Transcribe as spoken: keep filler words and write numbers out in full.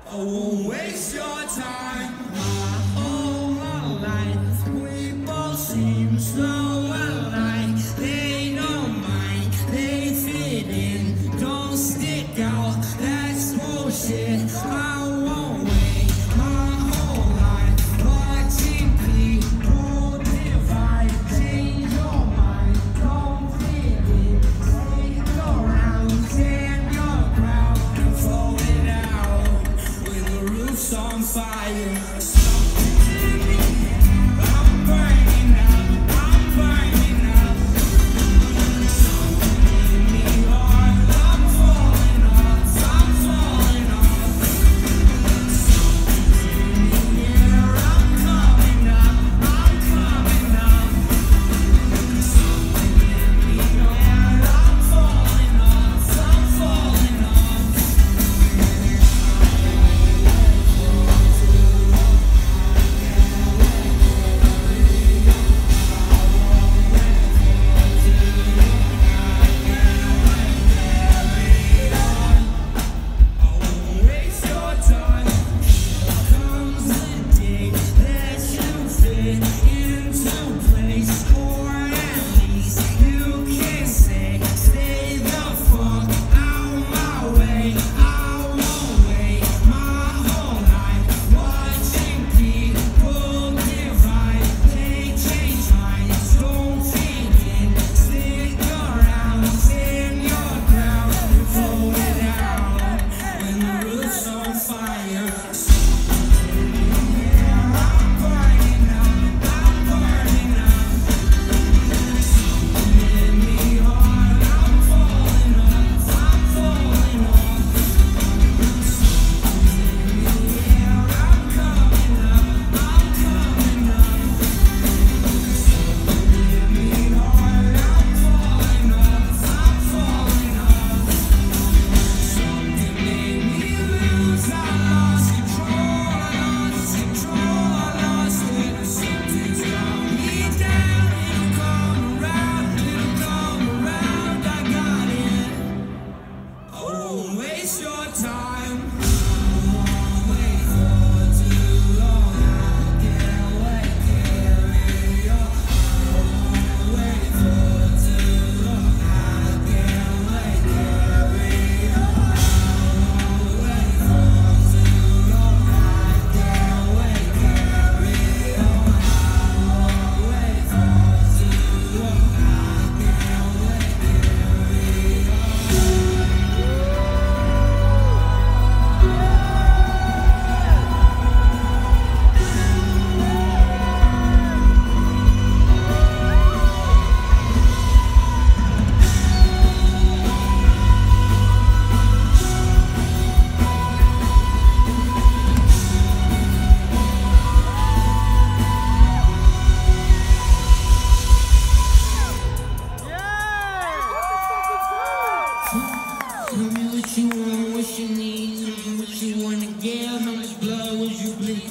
I won't waste your time. My whole life we both seem so alike. They don't mind, they fit in, don't stick out. That's bullshit. I won't wait my whole life watching people divide. Change your mind, don't fit in. Take around, stand your ground and throw it out when the roof's on fire. I'm burning up, I'm burning up. Something in me hard, I'm falling off, I'm falling off. Something's in the air, I'm coming up, I'm coming up. Something in me hard, I'm falling off, I'm falling off. Waste your time. Comes the day that you fit into place, or at least you can say, stay the fuck out my way. I won't wait my whole life watching people divide. They change minds, don't fit in, stick around, stand your ground and throw it out when the roof's on fire. I'm burning up, I'm burning up. Something in me hard, I'm falling off, I'm falling off. Something's in the air, I'm coming up, I'm coming up. Something in me hard, I'm falling off, I'm falling off. Something made me lose, I lost control, I lost control, I lost it. Something's got me down, it'll come around, it'll come around, I got it. I won't waste your time. I won't wait for too long, I can't wait, carry on. I won't wait for too long, I can't wait, carry on. I won't wait for too long, I can't wait, carry on. I won't wait for too long, I can't wait, carry on. Tell me what you want, what you need, tell me what you wanna give, how much blood would you bleed?